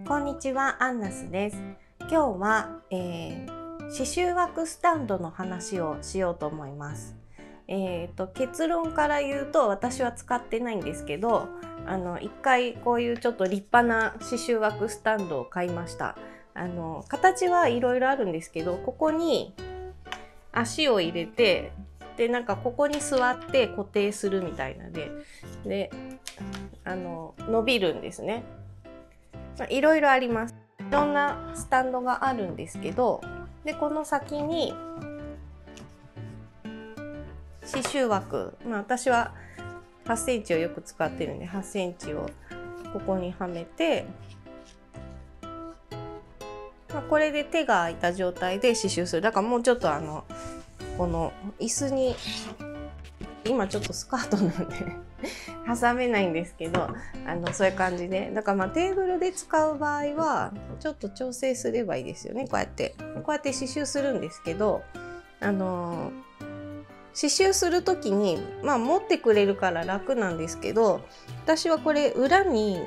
こんにちは、アンナスです。今日は、刺繍枠スタンドの話をしようと思います。結論から言うと私は使ってないんですけど、一回こういうちょっと立派な刺繍枠スタンドを買いました。形はいろいろあるんですけど、ここに足を入れて、でなんかここに座って固定するみたいなで伸びるんですね。いろいろあります。いろんなスタンドがあるんですけど、でこの先に刺繍枠、私は8センチをよく使ってるんで8センチをここにはめて、これで手が空いた状態で刺繍する。だからもうちょっとこの椅子に今ちょっとスカートなんで挟めないんですけど、そういう感じで、だからテーブルで使う場合はちょっと調整すればいいですよね。こうやって刺繍するんですけど、刺繍する時に持ってくれるから楽なんですけど、私はこれ裏に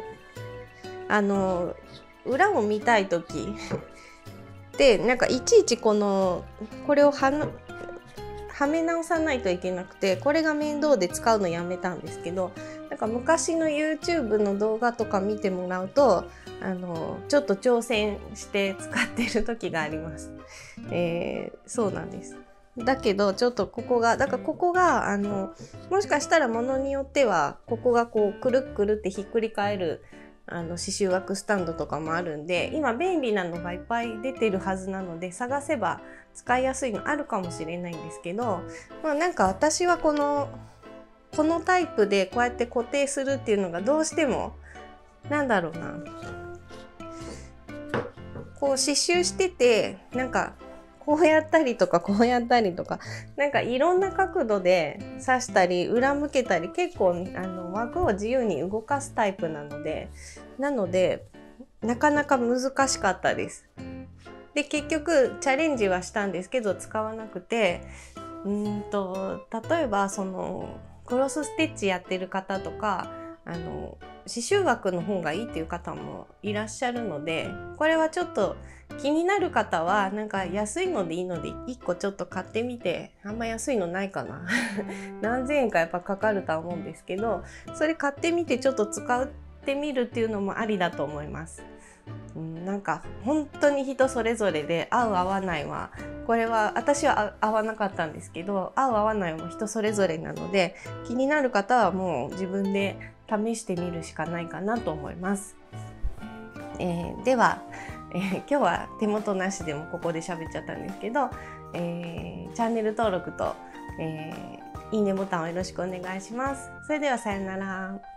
裏を見たい時でなんかいちいちこれをはめ直さないといけなくて、これが面倒で使うのやめたんですけど、なんか昔の YouTube の動画とか見てもらうとちょっと挑戦して使ってる時があります。そうなんです。だけどちょっとここがもしかしたらものによってはここがこうくるっくるってひっくり返る刺繍枠スタンドとかもあるんで、今便利なのがいっぱい出てるはずなので、探せば使いやすいのあるかもしれないんですけど、なんか私はこのタイプでこうやって固定するっていうのがどうしてもなんだろうな、こう刺繍しててなんかこうやったりとかこうやったりとか、なんかいろんな角度で刺したり裏向けたり、結構枠を自由に動かすタイプなのでなかなか難しかったです。で結局チャレンジはしたんですけど使わなくて、例えばクロスステッチやってる方とか刺繍枠の方がいいっていう方もいらっしゃるので、これはちょっと気になる方はなんか安いのでいいので1個ちょっと買ってみて、あんま安いのないかな何千円かやっぱかかるとは思うんですけど、それ買ってみてちょっと使ってみるっていうのもありだと思います。なんか本当に人それぞれで合う合わないは、これは私は合わなかったんですけど、合う合わないも人それぞれなので、気になる方はもう自分で試してみるしかないかなと思います。では、今日は手元なしでもここで喋っちゃったんですけど、チャンネル登録と、いいねボタンをよろしくお願いします。それではさよなら。